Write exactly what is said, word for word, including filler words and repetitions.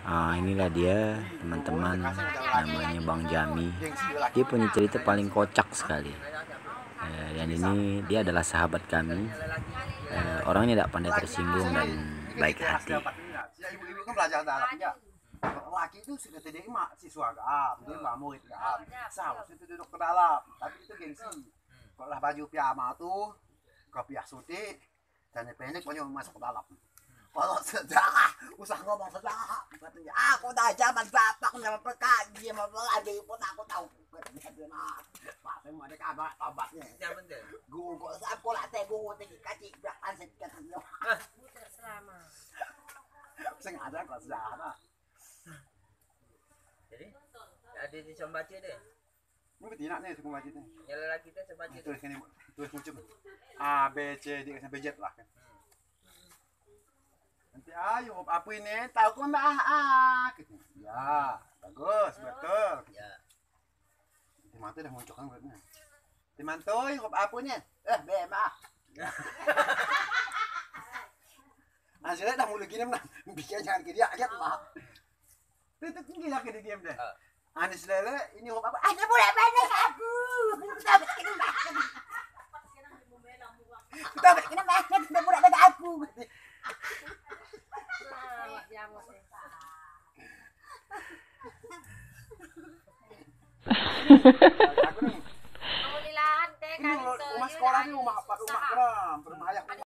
Ah, inilah dia teman-teman, namanya Bang Jami. Dia punya cerita paling kocak sekali. Eh, dan ini dia adalah sahabat kami. Eh, orangnya tidak pandai tersinggung dan baik hati. Ibu-ibu kan belajar dalam ya. Laki itu sudah tidak emak siswa gam, dia mbak murid gam. Saus itu duduk ke dalam, tapi itu gengsi. Kalau lah baju piyama tuh, kopiah suti, dan pendek banyak masuk ke dalam. Kalau sejarah, usah ngomong sejarah, katanya aku dah zaman bapak nama perkaji, mau lagi pun aku tahu. Pak saya mau ada kabar obatnya. Gue gue aku lah teh gue tinggi kaji belakang sedikit aja. Selama. Sengaja kok sejarah. Jadi ada di sombaca deh. Ini tidak nih suku wajib nih. Yang lelaki kita sombaca. Tulis ini, tulis muncul. A B C D sampai Z lah kan. Nanti ayo apa ini? Tahu kok mbak ah. Ya, bagus, betul. Ya. Timanto dah muncul kan berarti. Timanto, hop apa nih? Eh, bema. Hasilnya dah mulai gini nah. Bikin jangan kiri aja mah. Itu tinggi lagi di game deh. Anis lele ini hop apa? Ada boleh banyak aku. Kita bikin banget. Kita bikin banget. Kita boleh ada aku. Mau dilahan teh kan Ini rumah sekolah ini rumah apa? Rumah kram, rumah ayah.